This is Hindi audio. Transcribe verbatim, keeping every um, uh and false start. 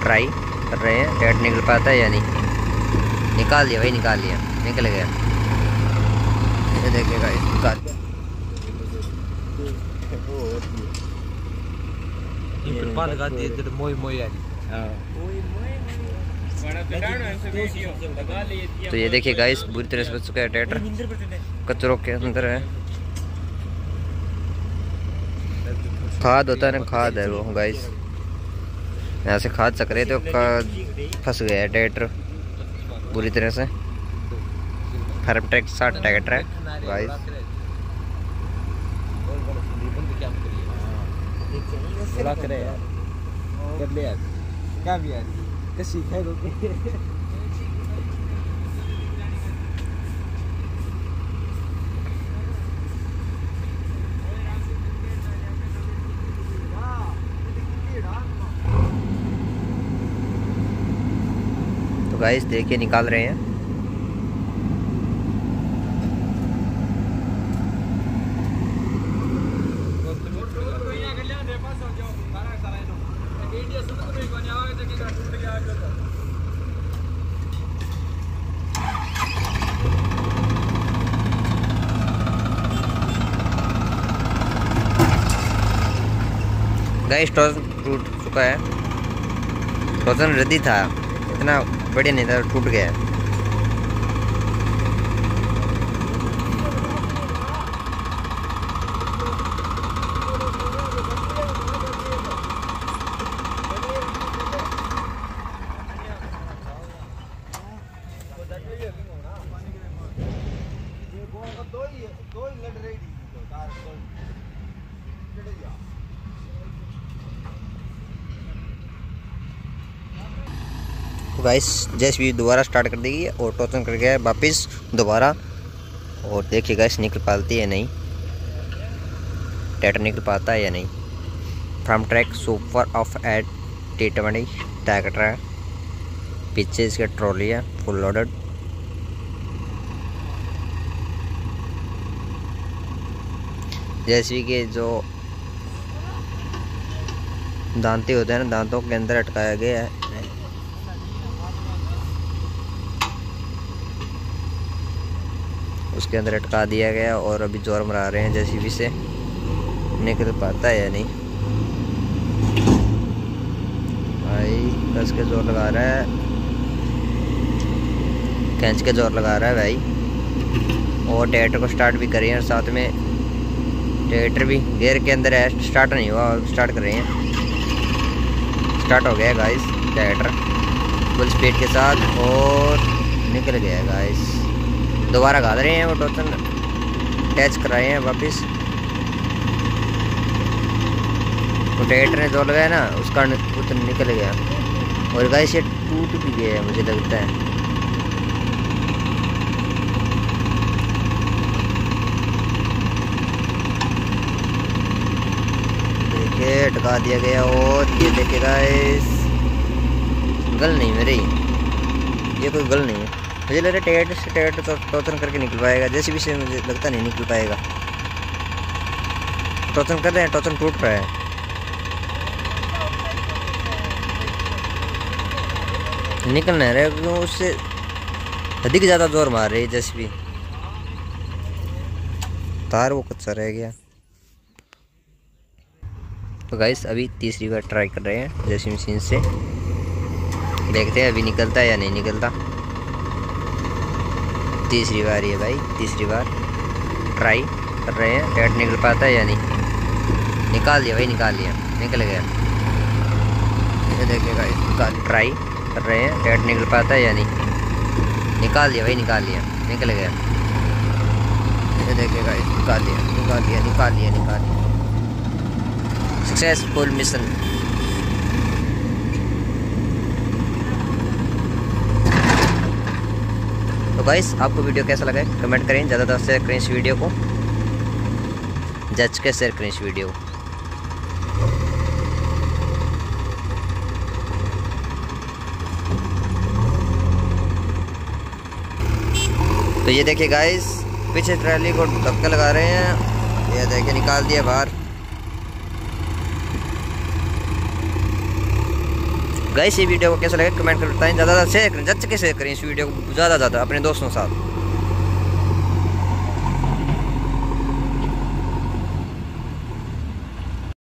ट्राई कर रहे हैं टायर निकल पाता है या नहीं। निकाल दिया भाई, निकाल लिया, निकल गया। ये देखिएगा निकाल तो ये देखिए गाइस बुरी तरह से बच चुका है ट्रैक्टर, कचरों के अंदर है। खाद होता है ना, खाद है वो गाइस, यहाँ से खाद चक रहे थे तो फंस गया है ट्रैक्टर बुरी तरह से। फार्म ट्रैक साठ ट्रैक्टर है गाइस। तो गाइस देखिए निकाल रहे हैं। गाइस टॉर्जन टूट चुका है। टॉर्जन रद्दी था, इतना बढ़िया नहीं था, टूट गया। तो गाइस जैसे भी दोबारा स्टार्ट कर देगी और टॉर्चन कर गया है वापस दोबारा। और देखिए गाइस निकल पाती है नहीं, ट्रैक्टर निकल पाता है या नहीं। Farmtrac super of eight T twenty tractor है, पीछे इसके ट्रॉली है फुल लोडेड। जैसे कि जो दांते होते हैं ना, दांतों के अंदर अटकाया गया है। उसके अंदर अटका दिया गया और अभी जोर मरा रहे हैं जेसीबी से, निकल पाता है या नहीं। भाई कस के जोर लगा रहा है, खींच के जोर लगा रहा है भाई। और ट्रैक्टर को स्टार्ट भी करें और साथ में ट्रैक्टर भी गियर के अंदर है, स्टार्ट नहीं हुआ, स्टार्ट कर रहे हैं। स्टार्ट हो गया गाइस ट्रैक्टर फुल स्पीड के साथ और निकल गया गाइस। दोबारा गाड़ रहे हैं वो टॉर्चन, अटैच कराए हैं वापस। वो ट्रैक्टर ने जो लगाया ना उसका तो निकल गया और गाइस ये टूट भी गया है मुझे लगता है। देखिए अटका दिया गया और ये देखिए गाइस गल नहीं मेरी, ये कोई गल नहीं है। मुझे लग रहा है टेट से टेट तो टॉर्चन करके निकल पाएगा, जैसे भी से मुझे लगता नहीं निकल पाएगा। टॉर्चन कर रहे हैं, टॉर्चन टूट रहा है। निकल नहीं रहा क्यों, उससे अधिक ज़्यादा जोर मार रही है जैसे भी। तार वो कच्चा रह गया। तो गाइस अभी तीसरी बार ट्राई कर रहे हैं जैसी मशीन से, देखते हैं अभी निकलता है या नहीं निकलता। तीसरी बार ये भाई, तीसरी बार ट्राई कर रहे हैं, टायर निकल पाता है या नहीं। निकाल दिया भाई, निकाल लिया, निकल गया। ये देखिएगा निकाल ट्राई कर रहे हैं, टायर निकल पाता है या नहीं। निकाल दिया भाई, निकाल लिया, निकल गया। ये देखिएगा निकाल लिया, निकाल लिया, निकाल लिया, निकाल लिया। Successful mission. तो गाइस आपको वीडियो कैसा लगा है कमेंट करें, ज़्यादा से शेयर करें इस वीडियो को, जज के शेयर करें इस वीडियो को। तो ये देखिए गाइस पीछे ट्रॉली को धक्का लगा रहे हैं, ये देखिए निकाल दिया बाहर। गाइस ये वीडियो को कैसा लगा कमेंट कर बताएं, ज़्यादा ज़्यादा शेयर करें, ज़्यादा से शेयर करें इस वीडियो को ज़्यादा ज़्यादा अपने दोस्तों के साथ।